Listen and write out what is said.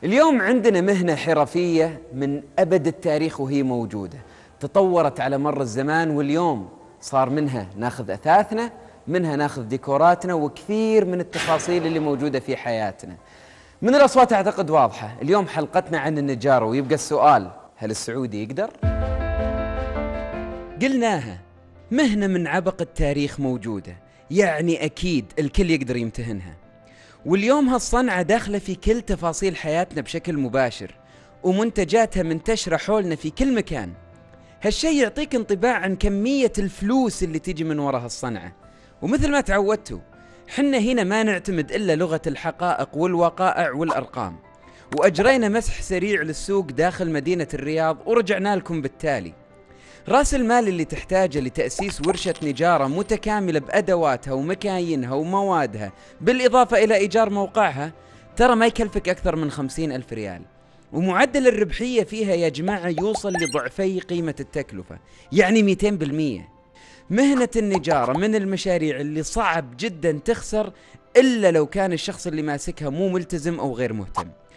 اليوم عندنا مهنة حرفية من أبد التاريخ وهي موجودة، تطورت على مر الزمان، واليوم صار منها ناخذ أثاثنا، منها ناخذ ديكوراتنا وكثير من التفاصيل اللي موجودة في حياتنا. من الأصوات أعتقد واضحة، اليوم حلقتنا عن النجارة، ويبقى السؤال: هل السعودي يقدر؟ قلناها مهنة من عبق التاريخ موجودة، يعني أكيد الكل يقدر يمتهنها. واليوم هالصنعة داخلة في كل تفاصيل حياتنا بشكل مباشر، ومنتجاتها منتشرة حولنا في كل مكان. هالشي يعطيك انطباع عن كمية الفلوس اللي تيجي من وراء هالصنعة. ومثل ما تعودتوا، حنا هنا ما نعتمد إلا لغة الحقائق والوقائع والأرقام، وأجرينا مسح سريع للسوق داخل مدينة الرياض ورجعنا لكم بالتالي. رأس المال اللي تحتاجه لتأسيس ورشة نجارة متكاملة بأدواتها ومكاينها وموادها، بالإضافة إلى إيجار موقعها، ترى ما يكلفك أكثر من 50,000 ريال. ومعدل الربحية فيها يا جماعة يوصل لضعفي قيمة التكلفة، يعني 200%. مهنة النجارة من المشاريع اللي صعب جدا تخسر إلا لو كان الشخص اللي ماسكها مو ملتزم أو غير مهتم.